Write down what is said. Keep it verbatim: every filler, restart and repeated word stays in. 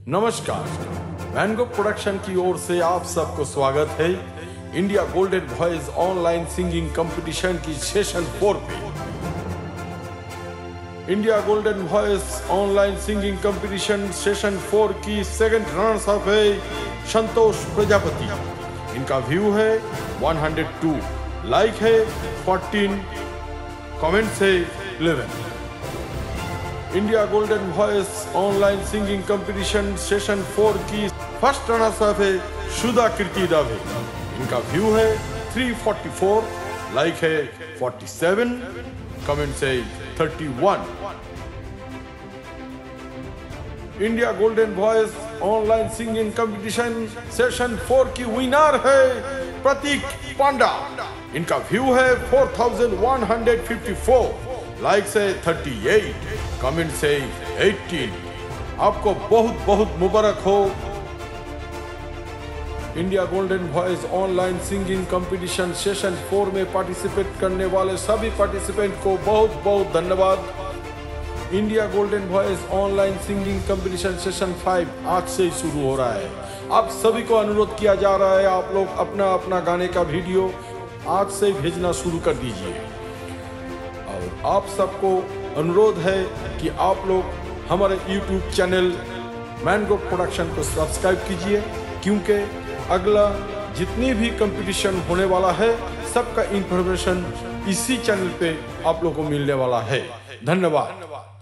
नमस्कार, mangrove production की ओर से आप सबको स्वागत है India golden voice online singing competition की सेशन फोर पे। India golden voice online singing competition session four की सेकंड रनर्स अप है संतोष प्रजापति। इनका व्यू है एक सौ दो, लाइक है चौदह, कमेंट्स है ग्यारह। India golden voice online singing competition session four की फर्स्ट रनर्स अप है सुधा कीर्ति दवे। इनका व्यू है तीन सौ चौवालीस, लाइक है सैंतालीस, कमेंट्स है इकतीस। India golden voice online singing competition session four की विनर है प्रतीक पांडा। इनका व्यू है चार हज़ार एक सौ चौवन, लाइक्स है अड़तीस, कमेंट से अठारह। आपको बहुत बहुत मुबारक हो। India golden voice online singing competition session four में पार्टिसिपेट करने वाले सभी पार्टिसिपेंट को बहुत बहुत धन्यवाद। India golden voice online singing competition session five आज से ही शुरू हो रहा है। आप सभी को अनुरोध किया जा रहा है, आप लोग अपना अपना गाने का वीडियो आज से भेजना शुरू कर दीजिए। और आप सबको अनुरोध है कि आप लोग हमारे यूट्यूब चैनल मैंग्रोव प्रोडक्शन को सब्सक्राइब कीजिए, क्योंकि अगला जितनी भी कंपटीशन होने वाला है सबका इंफॉर्मेशन इसी चैनल पे आप लोगों को मिलने वाला है। धन्यवाद।